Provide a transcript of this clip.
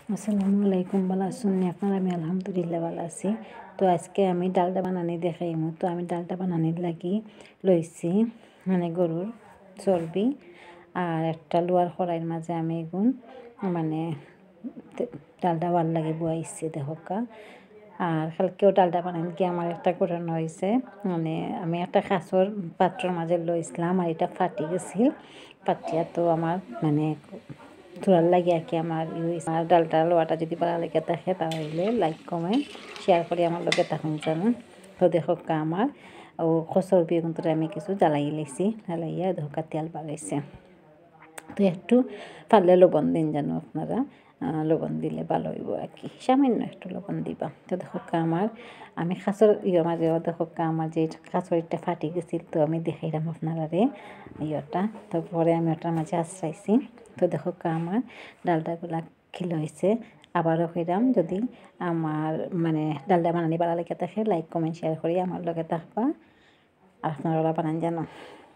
আসসালামু আলাইকুম, ভালো আছেন? আপনার? আমি আলহামদুলিল্লাহ ভালো আছি। তো আজকে আমি ডালটা বানানি দেখাইমু। তো আমি ডালটা বানানির লাগি লইছি মানে গরুর চর্বি, আর একটা লোয়ার কড়াইয়ের মাঝে আমি এগুন মানে ডালটা ভাল লাগে বয়াইছি দেখা। আর কালকেও ডালটা বানানি কি আমার একটা ঘটনা হয়েছে, মানে আমি একটা কাঁচর পাত্রর মাঝে লইছিলাম আর এটা ফাটি গেছিল। ফাটিয়া তো আমার মানে তোলার লাগে আর কি আমার আর ডালটা লোয়াটা যদি ভালো লেগে থাকে তাহলে লাইক কমেন্ট শেয়ার করে আমার লোকে তখন জানুন। তো দেখো আমার ও খসর বেগুন আমি কিছু জ্বালাই লেছি, জ্বালাইয়া ধোকা তেল বাড়াইছে। তো একটু পারলে লবণ দিন জানো আপনারা, লবণ দিলে ভালো হইব আর কি, সামান্য একটু লবণ দিবা। তো দেখো আমার আমি খাঁচর মাঝে দেখো আমার যে খাঁচরটা ফাটি গেছিল, তো আমি দেখাইলাম আপনারা রে ইয়েটা। তারপরে আমি ওটার মাঝে আশ্রাইছি। তো দেখো আমার ডালটাগুলা খিল হয়েছে। আবারও কইরাম, যদি আমার মানে ডালটা বানানি ভালো লেগে থাকে লাইক কমেন্ট শেয়ার করি আমার লগে থাকবা, আর আপনারা বানান জানো।